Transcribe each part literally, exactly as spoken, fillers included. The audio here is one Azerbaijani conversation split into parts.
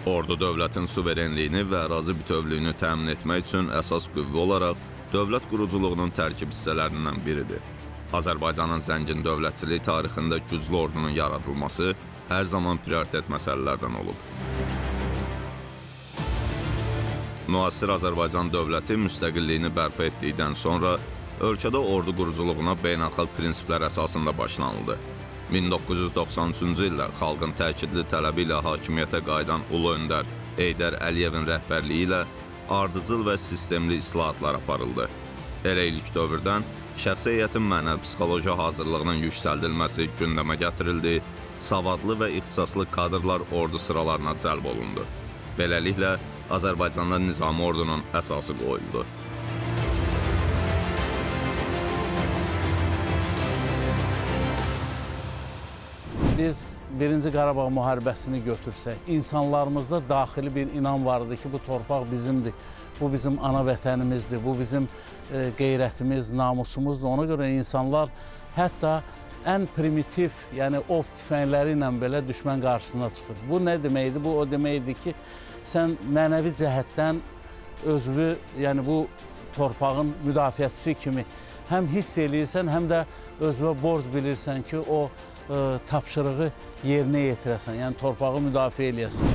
Ordu dövlətin suverenliyini və ərazi bütövlüyünü təmin etmək üçün əsas qüvvə olaraq dövlət quruculuğunun tərkib hissələrindən biridir. Azərbaycanın zəngin dövlətçilik tarixində güclü ordunun yaradılması hər zaman prioritet məsələlərdən olub. Müasir Azərbaycan dövləti müstəqilliyini bərpa etdikdən sonra ölkədə ordu quruculuğuna beynəlxalq prinsiplər əsasında başlanıldı. min doqquz yüz doxsan üçüncü ildə xalqın təkidli tələbi ilə hakimiyyətə qayıdan Ulu Öndər Heydər Əliyevin rəhbərliyi ilə ardıcıl və sistemli islahatlar aparıldı. Elə ilk dövrdən şəxsi heyətin mənəvi-psixoloji hazırlığının yüksəldilməsi gündəmə gətirildi, savadlı və ixtisaslı kadrlar ordu sıralarına cəlb olundu. Beləliklə, Azərbaycanda nizami ordunun əsası qoyuldu. Biz birinci Qarabağ müharibəsini götürsək, insanlarımızda daxili bir inan vardı ki, bu torpaq bizimdir, bu bizim ana vətənimizdir, bu bizim e, qeyrətimiz, namusumuzdur. Ona görə insanlar hətta ən primitiv, yəni ov tüfəngləri ilə belə düşmən qarşısına çıxır. Bu nə deməkdir? Bu o deməkdir ki, sən mənəvi cəhətdən özünü, yəni bu torpağın müdafiəçisi kimi həm hiss eləyirsən, həm də özünə borc bilirsən ki, o ə, tapşırığı yerinə yetirəsən, yəni torpağı müdafiə eləyəsən.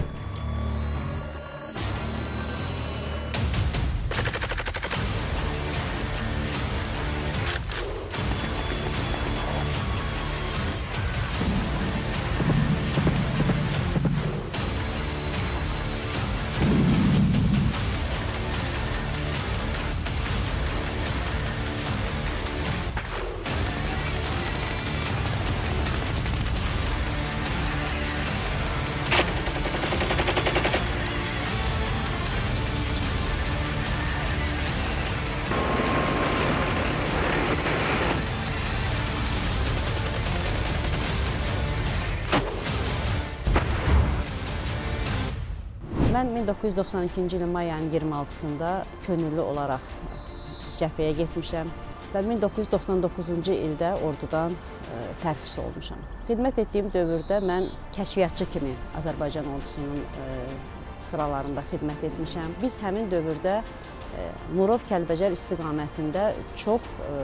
Mən min doqquz yüz doxsan ikinci ilin may ayının iyirmi altısında könüllü olaraq cəbhəyə getmişəm və min doqquz yüz doxsan doqquzuncu ildə ordudan e, tərxis olmuşam. Xidmət etdiyim dövrdə mən kəşfiyyatçı kimi Azərbaycan ordusunun e, sıralarında xidmət etmişəm. Biz həmin dövrdə e, Murov Kəlbəcər istiqamətində çox e,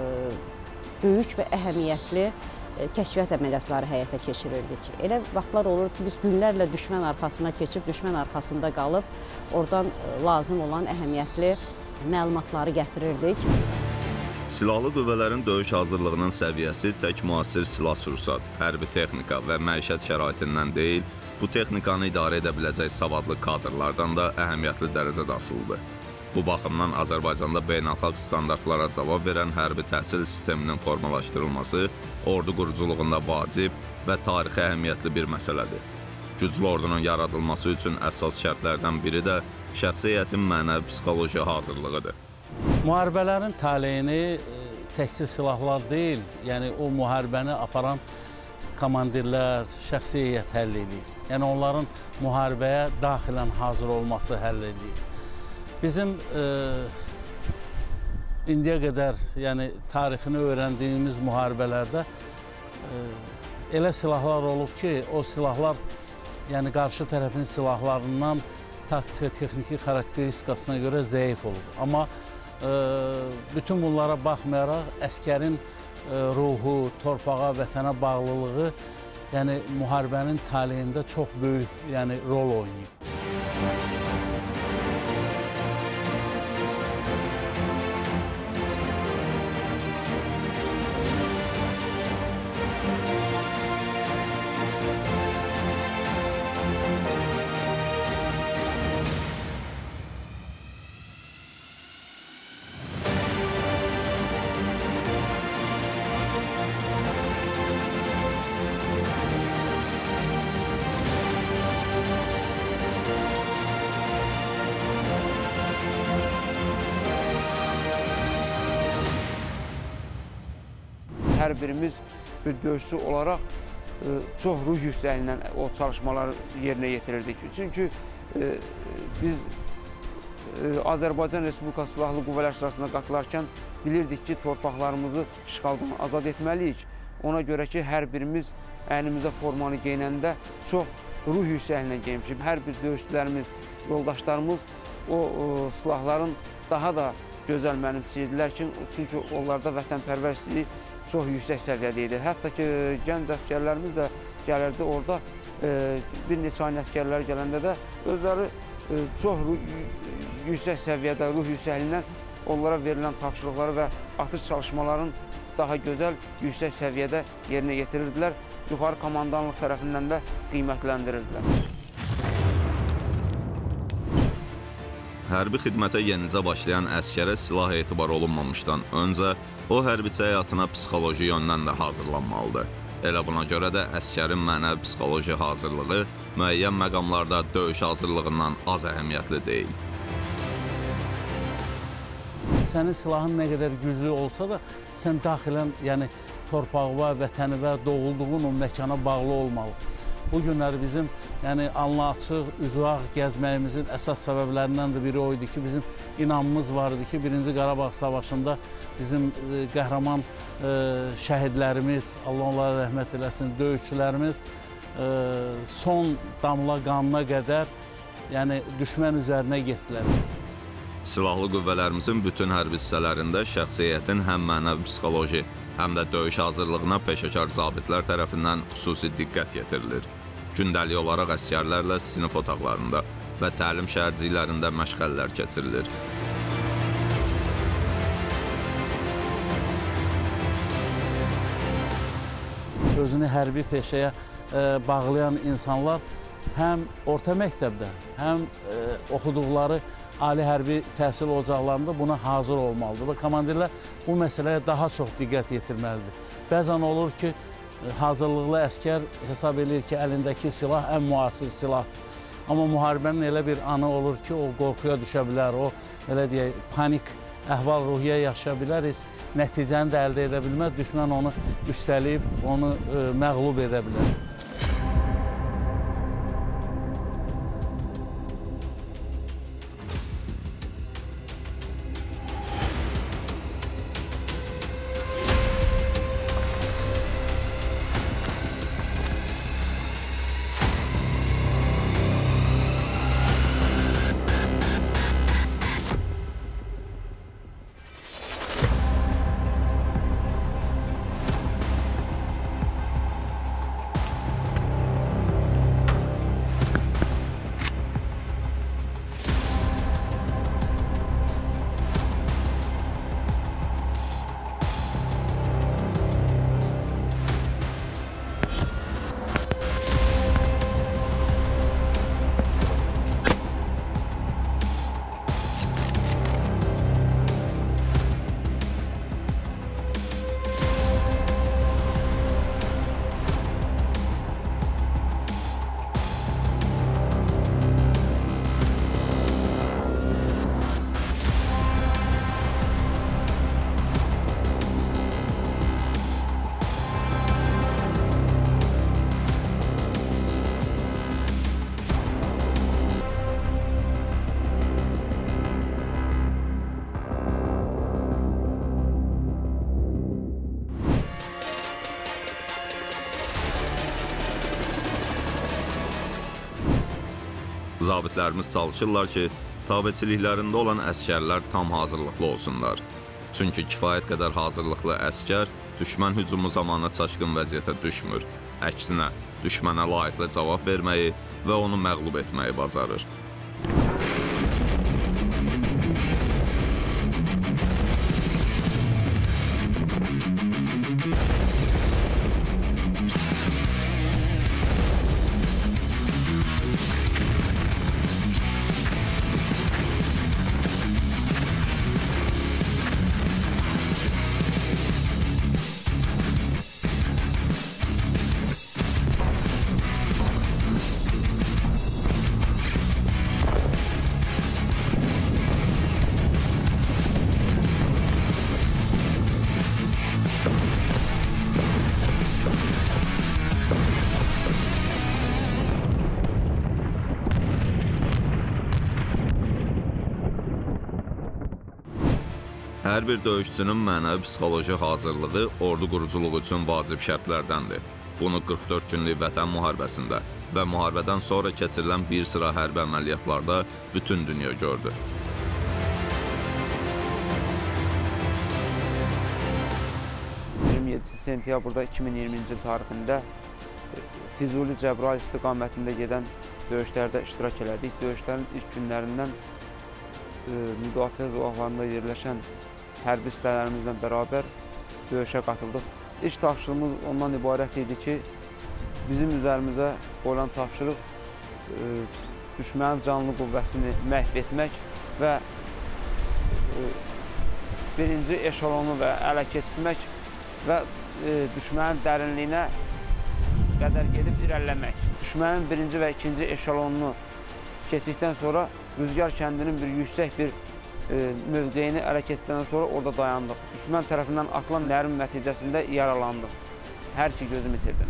böyük və əhəmiyyətli kəşfiyyat əməliyyatları həyata keçirirdik. Elə vaxtlar olurdu ki, biz günlərlə düşmən arxasına keçib, düşmən arxasında qalıb, oradan lazım olan əhəmiyyətli məlumatları gətirirdik. Silahlı qüvvələrin döyüş hazırlığının səviyyəsi tək müasir silah-sursat, hərbi texnika və məişət şəraitindən deyil, bu texnikanı idarə edə biləcək savadlı kadrlardan da əhəmiyyətli dərəcədə asılıdır. Bu baxımdan Azərbaycanda beynəlxalq standartlara cavab verən hərbi təhsil sisteminin formalaşdırılması ordu quruculuğunda vacib və tarixi əhəmiyyətli bir məsələdir. Güclü ordunun yaradılması üçün əsas şərtlərdən biri də şəxsi heyətin mənəvi-psixoloji hazırlığıdır. Müharibələrin taleyini təkcə silahlar deyil, yəni o müharibəni aparan komandirlər, şəxsi heyət həll edir. Yəni onların müharibəyə daxilən hazır olması həll edir. Bizim e, indiyə qədər yəni, tarixini öyrəndiyimiz müharibələrdə e, elə silahlar olub ki, o silahlar yəni, qarşı tərəfin silahlarından taktik və texniki xarakteristikasına görə zəif olub. Amma e, bütün bunlara baxmayaraq əskərin e, ruhu, torpağa, vətənə bağlılığı yəni, müharibənin taleyində çox böyük yəni, rol oynayıb. Hər birimiz bir döyüşçü olaraq çox ruh yüksəkliğindən o çalışmaları yerinə yetirirdik. Çünki biz Azərbaycan Respublikası Silahlı Qüvvələr sırasına qatılarkən bilirdik ki, torpaqlarımızı işğaldan azad etməliyik. Ona görə ki, hər birimiz əynimizə formanı geyinəndə çox ruh yüksəkliyə gəlmişik. Hər bir döyüşçülərimiz, yoldaşlarımız o, o silahların daha da gözəl mənimsəyirdilər ki, çünki onlarda vətənpərvərliyi çox yüksək səviyyədə idi. Hətta ki, gənc əsgərlərimiz də gəlirdi orada, e, bir neçə ayın əsgərləri gələndə də özləri e, çox yüksək səviyyədə, ruh yüksəkliyindən onlara verilən tapşırıqları və atış çalışmaların daha gözəl, yüksək səviyyədə yerinə yetirirdilər. Yuxarı komandanlıq tərəfindən də qiymətləndirirdilər. Hərbi xidmətə yenicə başlayan əskərə silah etibar olunmamışdan öncə o hərbiçi həyatına psixoloji yöndən də hazırlanmalıdır. Elə buna görə də əskərin mənəvi psixoloji hazırlığı müəyyən məqamlarda döyüş hazırlığından az əhəmiyyətli deyil. Sənin silahın nə qədər güclü olsa da, sən daxilən, yəni torpağına, vətənivə, doğulduğun o məkana bağlı olmalısın. Bu günləri bizim yəni, alnı açıq, üzü ağ gəzməyimizin əsas səbəblərindən də biri oydu ki, bizim inamımız vardı ki, Birinci Qarabağ Savaşında bizim e, qəhrəman e, şəhidlərimiz, Allah onlara rəhmət eləsin, döyüşçülərimiz e, son damla qanına qədər yəni, düşmən üzərinə getdilər. Silahlı qüvvələrimizin bütün hərbi hissələrində şəxsiyyətin həm mənəvi psixoloji, həm də döyüş hazırlığına peşəkar zabitlər tərəfindən xüsusi diqqət yetirilir. Gündəlik olaraq əsgərlərlə sinif otaqlarında və təlim şəhərciklərində məşğələlər keçirilir. Özünü hərbi peşəyə e, bağlayan insanlar həm orta məktəbdə, həm e, oxuduqları ali hərbi təhsil ocaqlarında buna hazır olmalıdır və komandirlər bu məsələyə daha çox diqqət yetirməlidir. Bəzən olur ki, hazırlıqlı əskər hesab edir ki, əlindəki silah ən müasir silahdır. Amma müharibənin elə bir anı olur ki, o qorxuya düşə bilər, o elə deyək, panik əhval-ruhiyyə yaşaya biləriz, nəticəni də əldə edə bilməz, düşmən onu üstələyib, onu e, məğlub edə bilər. Zabitlərimiz çalışırlar ki, tabeçiliklərində olan əskərlər tam hazırlıqlı olsunlar. Çünki kifayət qədər hazırlıqlı əskər düşmən hücumu zamanı çaşqın vəziyyətə düşmür. Əksinə, düşmənə layiqli cavab verməyi və onu məğlub etməyi bacarır. Hər bir döyüşçünün mənəvi psixoloji hazırlığı ordu quruculuğu üçün vacib şərtlərdəndir. Bunu qırx dörd günlük vətən müharibəsində və müharibədən sonra keçirilən bir sıra hərbi əməliyyatlarda bütün dünya gördü. iyirmi yeddisi sentyabrda iki min iyirminci il tarixində Füzuli-Cəbrayıl istiqamətində gedən döyüşlərdə iştirak elədik. Döyüşlərin ilk günlərindən müdafiə zolaqlarında yerləşən hərbi hissələrimizlə bərabər döyüşə qatıldıq. İlk tapşırığımız ondan ibarət idi ki, bizim üzərimizə qoyulan tapşırıq düşmənin canlı qüvvəsini məhv etmək və birinci eşalonu və ələ keçirmək və düşmənin dərinliyinə qədər gedib irəliləmək. Düşmənin birinci və ikinci eşalonunu keçdikdən sonra Rüzgar kəndinin bir yüksək bir mövqeyini ələ keçdikdən sonra orada dayandıq. Düşmən tərəfindən atılan nərim nəticəsində yaralandıq. Hər iki gözüm itirdim.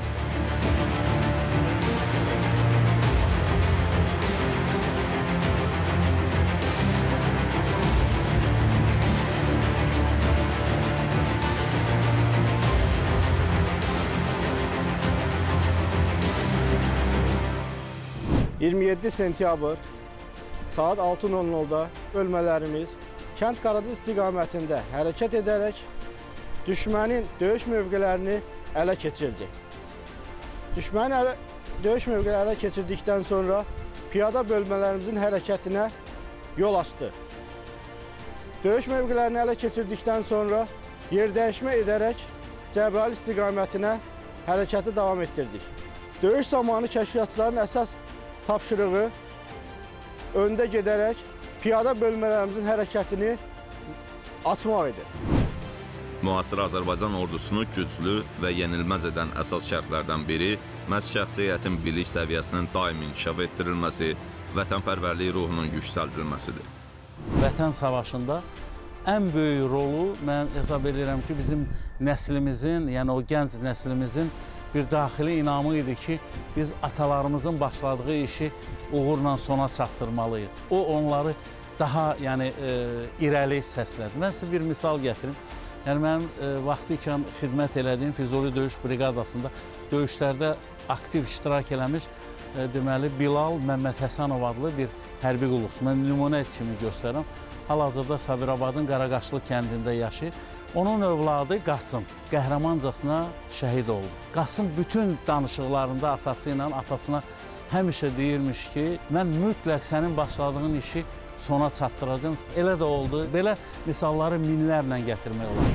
iyirmi yeddi sentyabr saat altı nöl nöldə bölmələrimiz Kənd Qaradız istiqamətində hərəkət edərək düşmənin döyüş mövqələrini ələ keçirdi. Düşmənin ələ, döyüş mövqələri ələ keçirdikdən sonra piyada bölmələrimizin hərəkətinə yol açdı. Döyüş mövqələrini ələ keçirdikdən sonra yerdəyişmə edərək Cəbrayıl istiqamətinə hərəkəti davam etdirdik. Döyüş zamanı kəşfiyyatçıların əsas tapşırığı öndə gedərək piyada bölmələrimizin hərəkətini açmaq idi. Müasir Azərbaycan ordusunu güclü və yenilməz edən əsas şərtlərdən biri məhz şəxsiyyətin bilik səviyyəsinin daim inkişaf etdirilməsi, vətənpərvərlik ruhunun yüksəldilməsidir. Vətən savaşında ən böyük rolu mən hesab edirəm ki, bizim nəslimizin, yəni o gənc nəslimizin bir daxili inamı idi ki, biz atalarımızın başladığı işi uğurla sona çatdırmalıyıq. O, onları daha yəni, e, irəli səslədi. Mən sizə bir misal gətirim. Yəni, mənim e, vaxtı ikən xidmət elədiyim Füzuli döyüş briqadasında döyüşlərdə aktiv iştirak eləmiş e, deməli, Bilal Məmməd Həsənov adlı bir hərbi qulluqçu. Mən nümunə kimi göstərəm. Hal-hazırda Sabirabadın Qaraqaşlı kəndində yaşayır. Onun övladı Qasım qəhrəmancasına şəhid oldu. Qasım bütün danışıqlarında atası ilə atasına həmişə deyirmiş ki, mən mütləq sənin başladığın işi sona çatdıracağım. Elə də oldu. Belə misalları minlərlə gətirmək olar.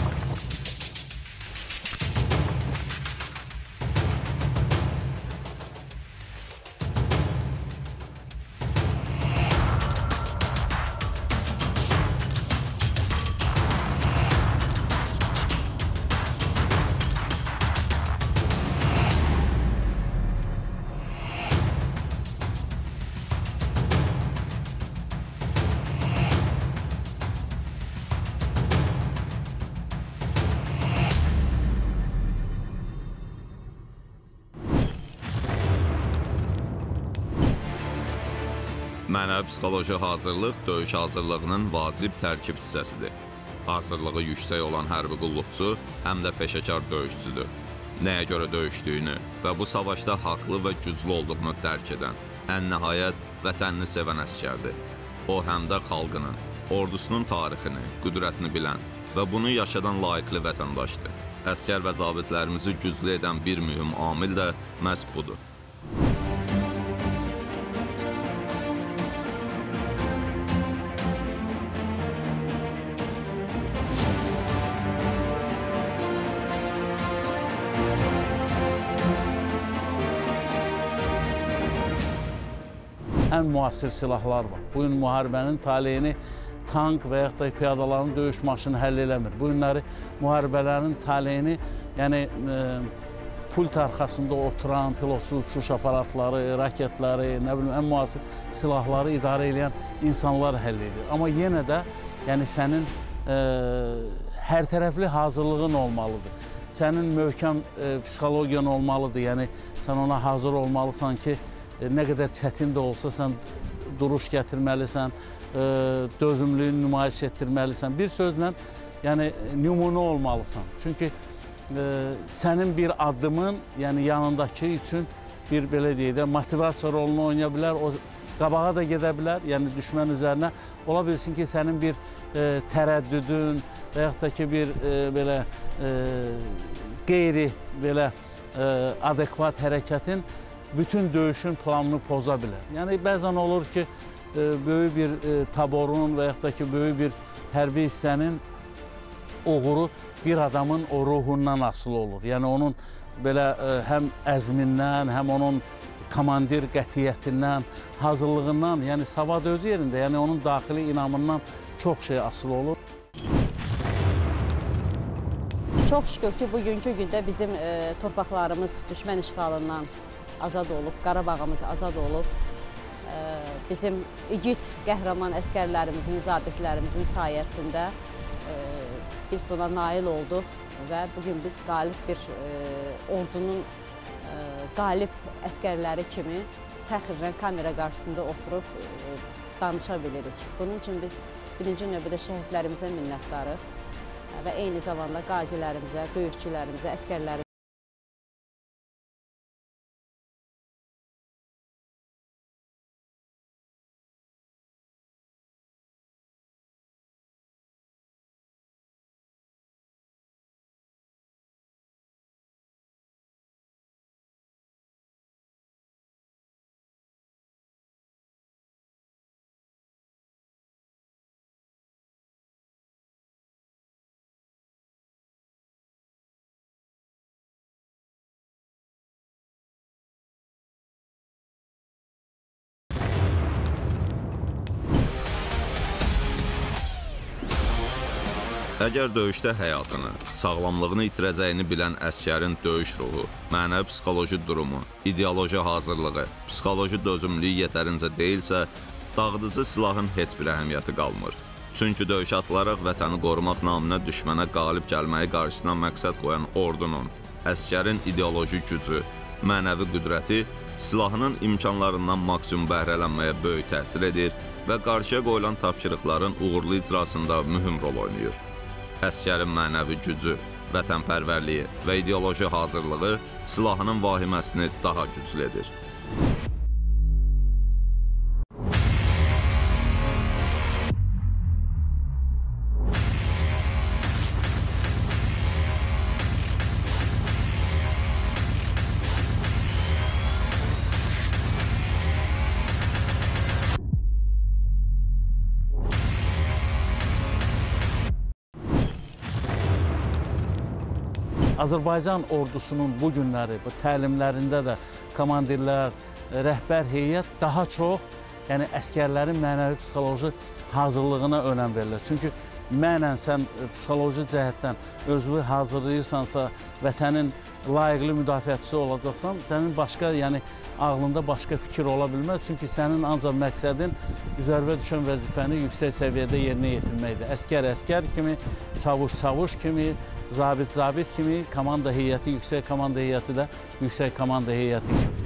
Mənəvi-psixoloji hazırlıq döyüş hazırlığının vacib tərkib hissəsidir. Hazırlığı yüksək olan hərbi qulluqçu həm də peşəkar döyüşçüdür. Nəyə görə döyüşdüyünü və bu savaşda haqlı və güclü olduğunu dərk edən, ən nəhayət vətənini sevən əskərdir. O, həm də xalqının, ordusunun tarixini, qüdrətini bilən və bunu yaşadan layiqli vətəndaşdır. Əskər və zabitlərimizi güclü edən bir mühüm amil də məhz budur. Ən müasir silahlar var. Bugün müharibənin taleyini tank və yaxud da piyadaların döyüş maşını həll eləmir. Bu günləri müharibələrin taleyini, yəni e, pult arxasında oturan pilotsuz uçuş aparatları, raketləri, nə bilim, ən müasir silahları idarə edən insanlar həll edir. Amma yenə də yəni sənin e, hər tərəfli hazırlığın olmalıdır. Sənin möhkəm e, psixologiyan olmalıdır. Yəni sən ona hazır olmalısan ki, nə qədər çətin də olsa sən duruş gətirməlisən, dözümlüyünü nümayiş etdirməlisən. Bir sözlə, yəni nümunə olmalısan. Çünki sənin bir addımın, yəni yanındakı üçün bir belə deyək də motivasiya rolunu oynaya bilər, o qabağa da gedə bilər, yəni düşmən üzərinə. Ola bilsin ki, sənin bir e, tərəddüdün və yaxud da ki, bir e, belə e, qeyri belə e, adekvat hərəkətin bütün döyüşün planını poza bilər. Yəni bəzən olur ki, e, böyük bir e, taborun və yaxud da ki, böyük bir hərbi hissənin uğuru bir adamın o ruhundan asılı olur. Yəni onun belə ə, həm əzmindən, həm onun komandir qətiyyətindən, hazırlığından, yəni savad öz yerində, yəni onun daxili inamından çox şey asılı olur. Çox şükür ki, bugünkü gündə bizim e, torpaqlarımız düşmən işğalından azad olub, Qarabağımız azad olub. E, bizim igid, qəhrəman əskərlərimizin, zabitlərimizin sayəsində e, biz buna nail olduq və bugün biz qalib bir e, ordunun e, qalib əskərləri kimi fəxrlə kamera qarşısında oturub e, danışa bilirik. Bunun üçün biz birinci növbədə şəhidlərimizə minnətdarıq və eyni zamanda qazilərimizə, döyüşçülərimizə, əskərlərimizə. Əgər döyüşdə həyatını, sağlamlığını itirəcəyini bilən əskərin döyüş ruhu, mənəvi-psixoloji durumu, ideoloji hazırlığı, psixoloji dözümlüyü yetərincə deyilsə, dağıdıcı silahın heç bir əhəmiyyəti qalmır. Çünki döyüşə atılaraq vətəni qorumaq naminə düşmənə qalib gəlməyi qarşısına məqsəd qoyan ordunun, əskərin ideoloji gücü, mənəvi qüdrəti silahının imkanlarından maksimum bəhrələnməyə böyük təsir edir və qarşıya qoyulan tapşırıqların uğurlu icrasında mühüm rol oynayır. Əskərin mənəvi gücü, vətənpərvərliyi və ideoloji hazırlığı silahının vahiməsini daha güclü edir. Azərbaycan ordusunun bu günləri, bu təlimlərində də komandirlər, rəhbər heyət daha çox yəni əskərlərin mənəvi-psixoloji hazırlığına önəm verilir. Çünki mənən sən psixoloji cəhətdən özünü hazırlayırsansa, vətənin layiqli müdafiəçisi olacaqsan, sənin başqa, yəni ağlında başqa fikir ola bilməz. Çünki sənin ancaq məqsədin üzərinə düşən vəzifəni yüksək səviyyədə yerinə yetirməkdir. Əskər əskər kimi, çavuş çavuş kimi, zabit zabit kimi, komanda heyəti, yüksək komanda heyəti də yüksək komanda heyəti kimi.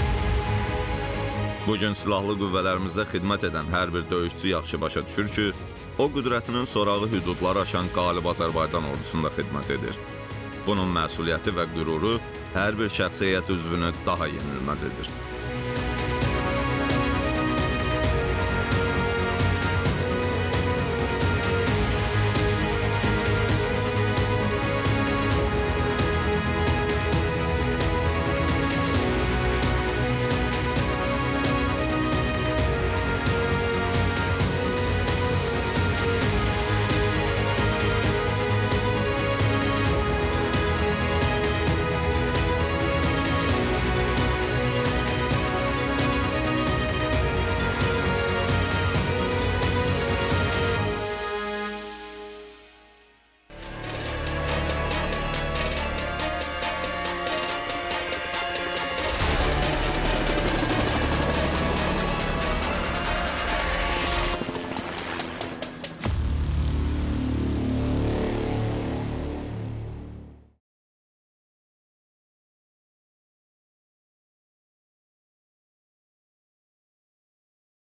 Bugün silahlı qüvvələrimizdə xidmət edən hər bir döyüşçü yaxşı başa düşür ki, o qüdrətinin sorağı hüdudları aşan qalib Azərbaycan ordusunda xidmət edir. Bunun məsuliyyəti və qüruru hər bir şəxsiyyət üzvünü daha yenilməz edir.